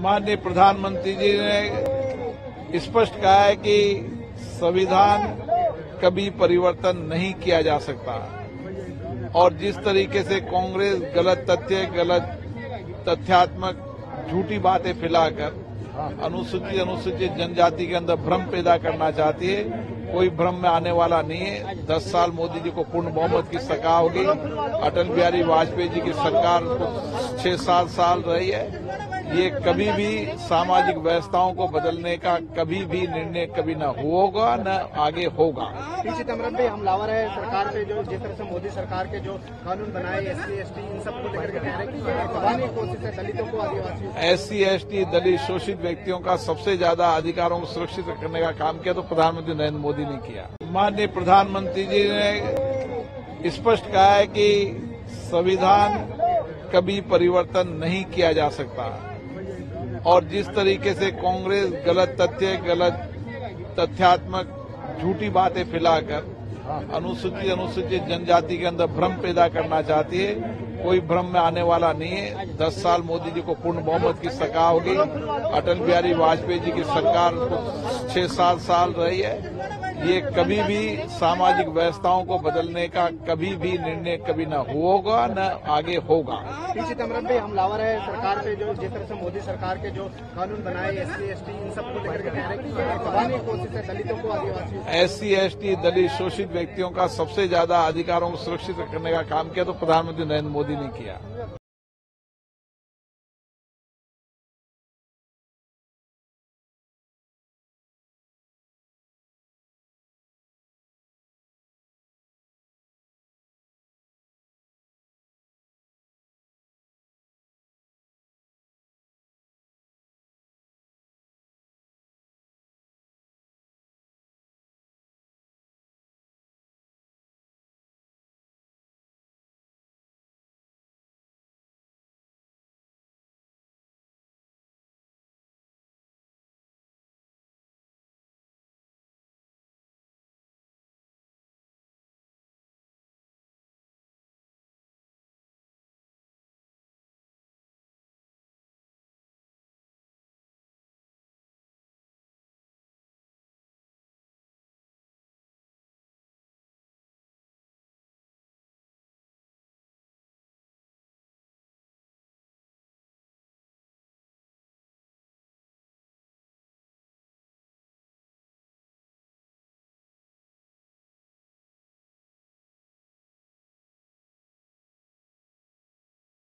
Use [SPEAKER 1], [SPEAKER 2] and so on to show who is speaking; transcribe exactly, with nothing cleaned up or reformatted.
[SPEAKER 1] माननीय प्रधानमंत्री जी ने स्पष्ट कहा है कि संविधान कभी परिवर्तन नहीं किया जा सकता और जिस तरीके से कांग्रेस गलत तथ्य, गलत तथ्यात्मक झूठी बातें फैलाकर अनुसूचित अनुसूचित जनजाति के अंदर भ्रम पैदा करना चाहती है, कोई भ्रम में आने वाला नहीं है। दस साल मोदी जी को पूर्ण बहुमत की सरकार होगी। अटल बिहारी वाजपेयी जी की सरकार को छह सात साल रही है। ये कभी भी सामाजिक व्यवस्थाओं को बदलने का कभी भी निर्णय कभी न होगा न आगे होगा।
[SPEAKER 2] पी चिदम्बरम पे हमलावर है सरकार पे, जो जिस तरह से मोदी सरकार के जो कानून बनाए एस सी एस टी इन सबको लेकर के कह रहे हैं कि दबाने की कोशिश है दलितों को, आदिवासियों।
[SPEAKER 1] एस सी एस टी दलित शोषित व्यक्तियों का सबसे ज्यादा अधिकारों को सुरक्षित करने का काम किया तो प्रधानमंत्री नरेंद्र मोदी ने किया। माननीय प्रधानमंत्री जी ने स्पष्ट कहा है कि संविधान कभी परिवर्तन नहीं किया जा सकता और जिस तरीके से कांग्रेस गलत तथ्य, गलत तथ्यात्मक झूठी बातें फैलाकर अनुसूचित अनुसूचित जनजाति के अंदर भ्रम पैदा करना चाहती है, कोई भ्रम में आने वाला नहीं है। दस साल मोदी जी को पूर्ण बहुमत की सरकार होगी। अटल बिहारी वाजपेयी जी की सरकार को छह सात साल रही है। ये कभी भी सामाजिक व्यवस्थाओं को बदलने का कभी भी निर्णय कभी न होगा न आगे होगा।
[SPEAKER 2] पी चिदम्बरम पे हमलावर है सरकार पे, जो जिस तरह से मोदी सरकार के जो कानून बनाए एस सी एस टी इन सबको लेकर के कह रहे हैं कि दबाने की कोशिश है दलितों को, आदिवासियों।
[SPEAKER 1] एस सी एस टी दलित शोषित व्यक्तियों का सबसे ज्यादा अधिकारों को सुरक्षित करने का काम किया तो प्रधानमंत्री नरेंद्र मोदी ने किया।